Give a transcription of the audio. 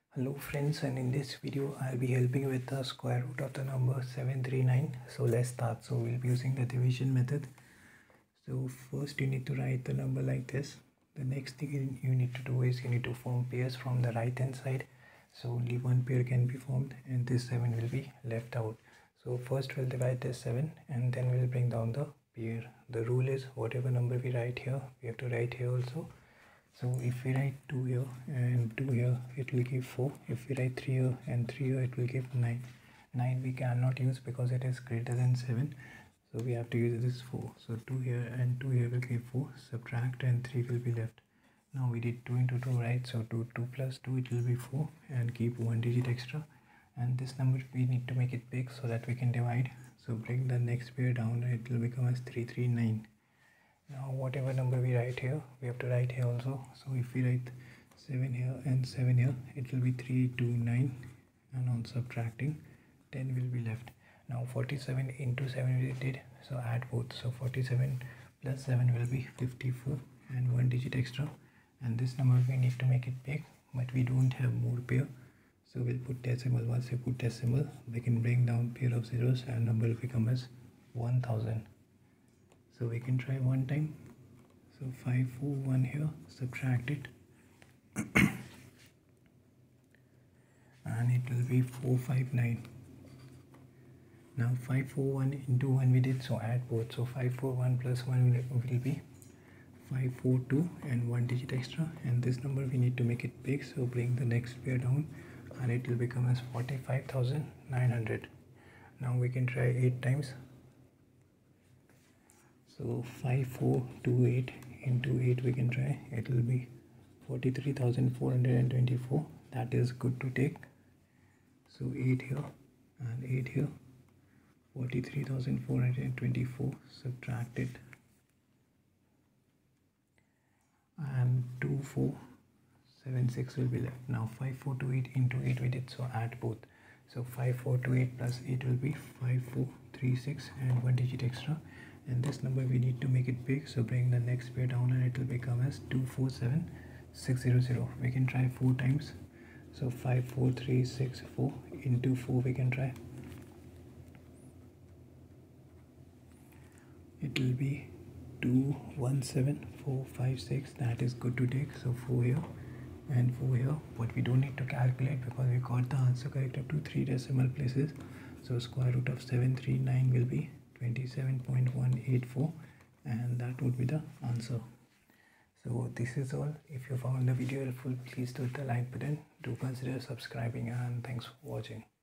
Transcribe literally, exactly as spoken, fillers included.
Hello friends, and in this video I'll be helping with the square root of the number seven three nine. So let's start. So we'll be using the division method. So first you need to write the number like this. The next thing you need to do is you need to form pairs from the right hand side. So only one pair can be formed and this seven will be left out. So first we'll divide this seven and then we'll bring down the pair. The rule is whatever number we write here, we have to write here also. So if we write two here and two here, it will give four. If we write three here and three here, it will give nine. nine we cannot use because it is greater than seven. So we have to use this four. So two here and two here will give four. Subtract and three will be left. Now we did two into two, right? So two, two plus two, it will be four, and keep one digit extra. And this number we need to make it big so that we can divide. So bring the next pair down and it will become as three three nine. Now whatever number we write here, we have to write here also. So if we write seven here and seven here, it will be three two nine, and on subtracting ten will be left. Now forty-seven into seven we did, so add both. So forty-seven plus seven will be fifty-four and one digit extra, and this number we need to make it big, but we don't have more pair, so we'll put decimal. Once we put decimal, we can bring down pair of zeros and number will become as one thousand. So we can try one time. So five four one here, subtract it and it will be four five nine. Now five four one into one we did, so add both. So five four one plus one will be five four two and one digit extra, and this number we need to make it big, so bring the next pair down and it will become as forty-five thousand nine hundred. Now we can try eight times. So five four two eight into eight we can try, it will be forty-three thousand four hundred twenty-four. That is good to take. So eight here and eight here, forty-three thousand four hundred twenty-four, subtract it, and two four seven six will be left. Now five four two eight into eight we did, so add both. So five four two eight plus eight will be five four three six and one digit extra, and this number we need to make it big, so bring the next pair down and it will become as two four seven six zero zero. We can try four times. So five four three six four into four we can try, it will be two one seven four five six. That is good to take. So four here and four here, but we don't need to calculate because we got the answer correct up to three decimal places. So square root of seven three nine will be twenty-seven point one eight four, and that would be the answer. So this is all. If you found the video helpful, please do hit the like button. Do consider subscribing, and thanks for watching.